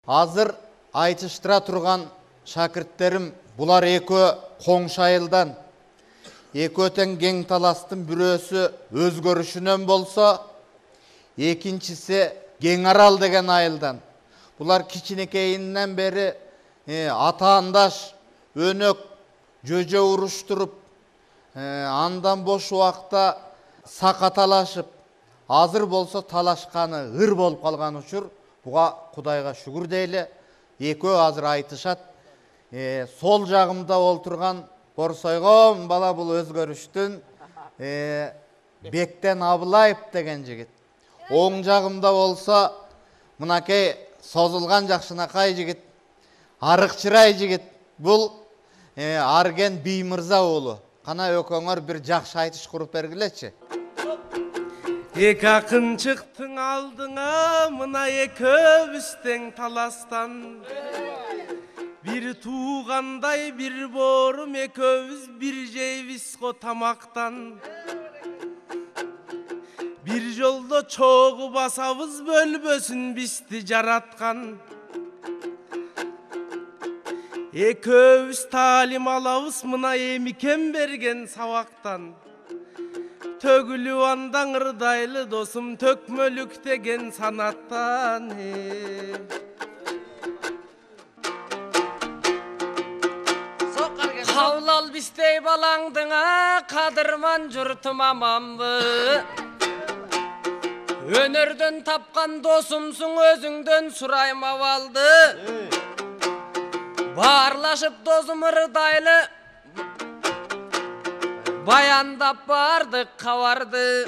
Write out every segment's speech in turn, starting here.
Азыр айтыштыра турган шакирттерим булар экөө коңшайылдан, экөөтен кең таластын бирөөсү өзгөрүшүнөн болсо, экинчиси кең арал деген айылдан. Булар кичинекейинен бери атаандаш, өнөк, жөжө уруштуруп, андан бош убакта сакаталашып, азыр болсо талашканы ыр болуп калган учур, буга Кудайга шүгүр дейле. Экөө азыр айтышат. Сол жагымда олтурган Борсойгон бала бул өзгөрүштүн Бектен Абылаев деген жигит. Оң жагымда болсо мынакей созулган жакшынакай жигит, арыкчырай жигит. Бул Арген Биймырза уулу. Кана экөөңөр бир жакшы айтыш куруп бергилечи. Эки акын чыктың алдыңа, мына экөөбүзден таластан. Бир туугандай бир боорум, экөөбүз бир жейбиз го тамактан. Бир жолдо чогуу басабыз, бөлбөсүн бизди жараткан. Экөөбүз таалим алабыз, мына эмикем берген сабактан. Төгүлүп андан ырдайлы досум, төкмөлүк деген санаттан. Кабыл ал биздей балаңдыңа, кадырман журтум аманбы. Өнөрдөн тапкан досумсуң, өзүңдөн сурайм абалды. Баарлашып досум ырдайлы, баяндап бардык кабарды.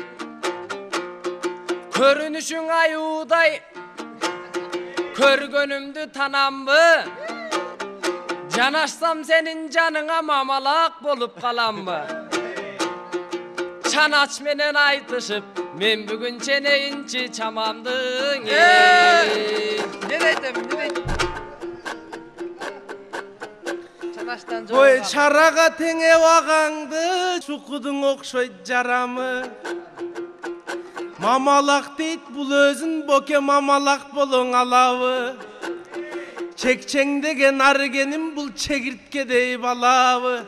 Көрүнүшүң аюудай, көргөнүмдү танамбы. Жанашсам сенин жаныңа мамалак болуп каламбы. Чанач менен айтышып, мен бүгүн ченейинчи чамамдың. Не дейтем, не дейтем? Ой, чарага теңеп агаңды, чукудуң окшойт жарамы. Мамалак дейт бул өзүн, боке мамалак болоң алабы. Чекчең деген аргеним, бул чегирткедей балабы.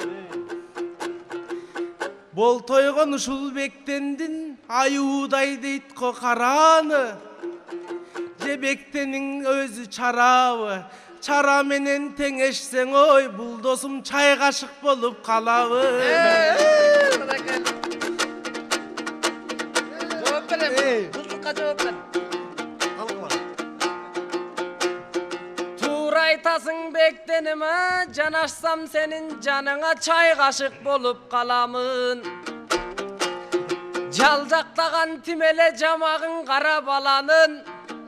Болтойгон ушул Бектендин, аюудай дейт ко караны. Же Бектенин өзү чарабы. Чара менен теңешсең, ой, бул досум чай кашык болуп калабы. Жооп берем, бузукка жооп бер. Туура айтасың Бектениме, жанашсам сенин жаныңа чай кашык болуп каламын. Жалжактаган тимеле жамагың кара баланын.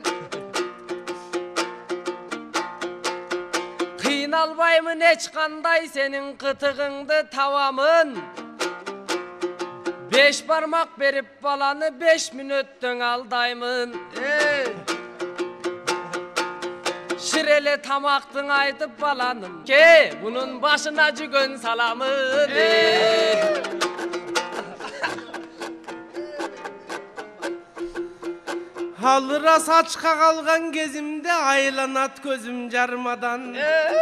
Кыйналбаймын эч кандай, сенин кытыгыңды табамын. 5 бармак берип баланы 5 мүнөттөн алдаймын. Ширеле тамактың айтып баланым, ке, бунун башына жүгөн саламын. Алыра сачка калган кезимде, айланат көзүм жармадан.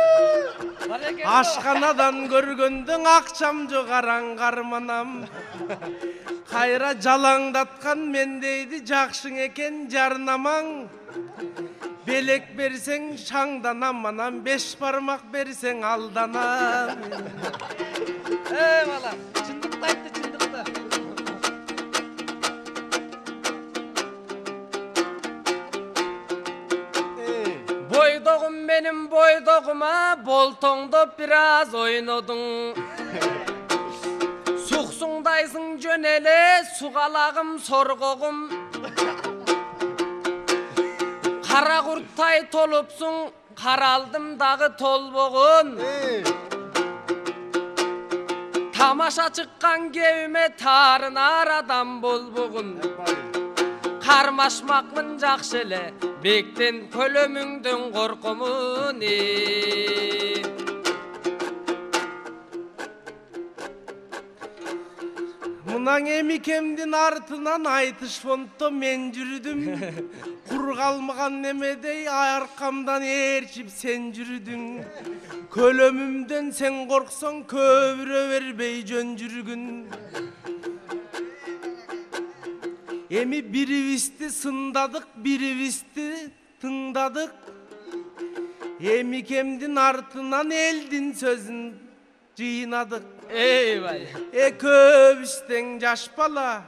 Ашканадан көргөндүң акчам жок, араң карманам. Кайра жалаңдаткан мен дейди, жакшың экен жарнамаң. Белек берсең шаңданам, анан 5 бармак берсең алданам. Бала, чындыкты айтты, чындыкты. Бойдогум менин бойдогума, болтоңдо бир аз ойнодуң. Суксуңдайсың жөн эле, сугалагым соргогум. Кара курттай толупсуң, каралдым дагы толбогун. Тамаша чыккан кебиме тарынар адам болбогун. Кармашмакмын жакшы эле, Бектен көлөмүңдөн коркомун. Мынан эмикемдин артынан айтыш фондто мен жүрдүм. Кур калмаган немедей аркамдан ээрчип сен жүрдүң. Көлөмүмдөн сен корксоң көбүрө бербей жөн жүргүн. Эми бирибизди сындадык, бирибизди тыңдадык. Эмикемдин артынан элдин сөзүн жыйнадык. Eyvallah. Көбүс тең жаш бала.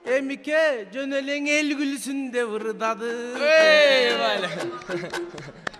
Эмике жөн элең эл күлсүн деп ырдады. Eyvallah.